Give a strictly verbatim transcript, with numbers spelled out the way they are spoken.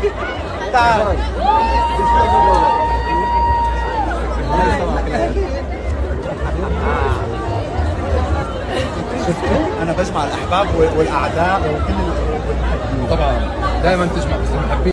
تعال. انا بجمع الاحباب والاعداء وكل طبعا دائما تجمع بس المحبين.